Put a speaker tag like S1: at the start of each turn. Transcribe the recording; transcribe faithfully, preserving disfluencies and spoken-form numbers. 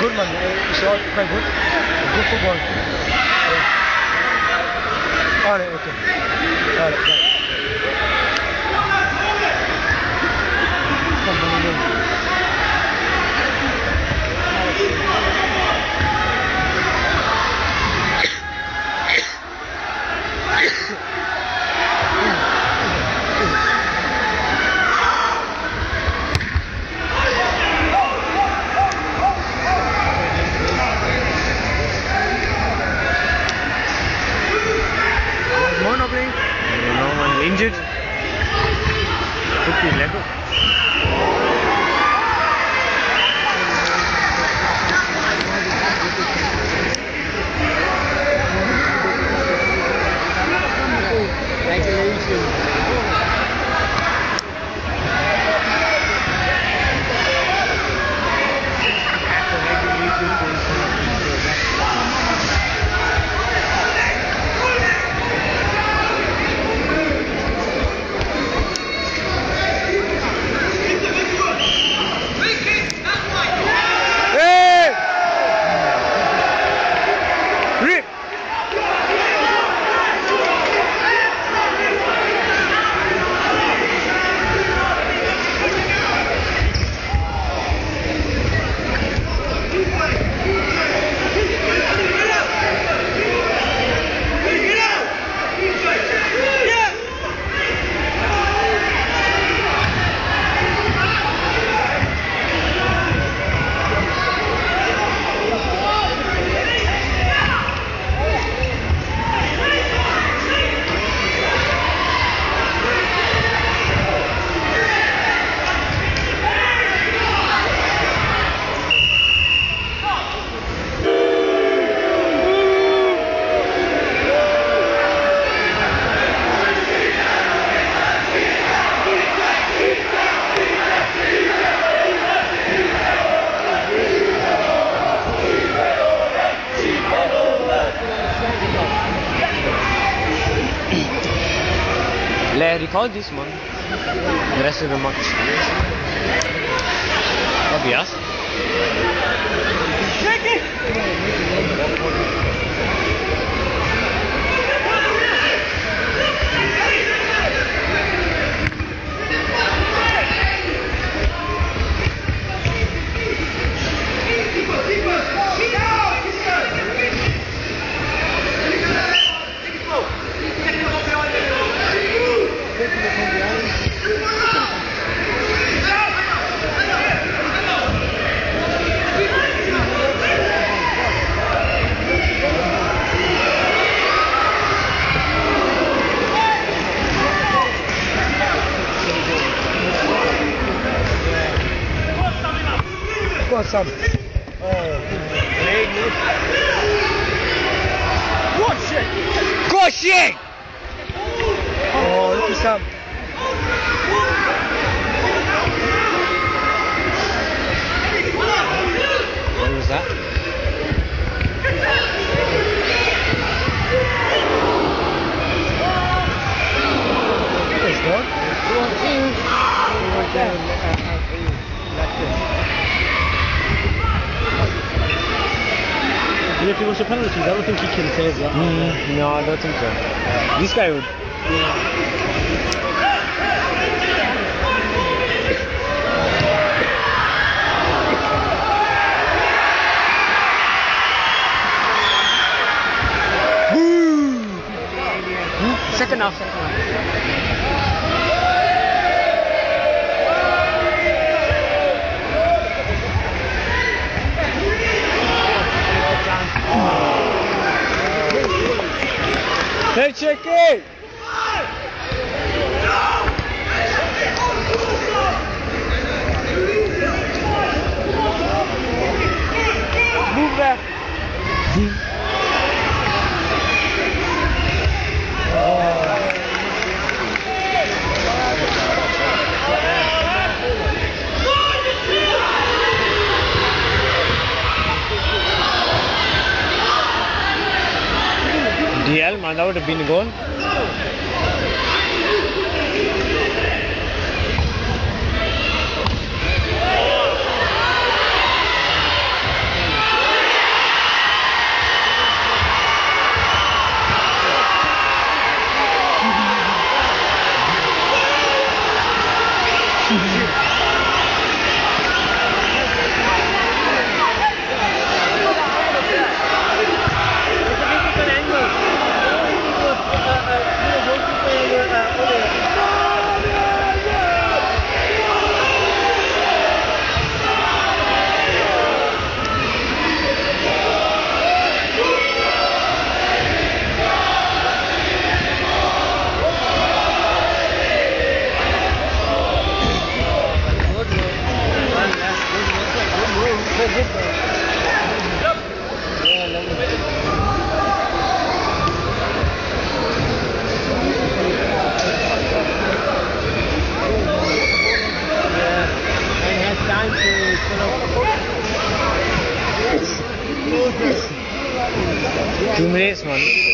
S1: good, man. It's all quite good. Good football. Yeah. All right, okay. All right, right. Come on, come on.
S2: Injured. Could be level. Let's record this one. The rest of the match. Obvious. Check it!
S1: Some. Oh, what shit?
S2: Go shit!
S1: Oh, look at Sam.
S2: What was that?
S1: It's
S3: And if it was a penalty, I don't think he can save that.
S2: Mm, no, I don't think so. This guy would.
S3: Yeah.
S2: Second half, second half.
S1: Hey, check it! Move back.
S2: D L, man, that would have been a goal. Two minutes, man.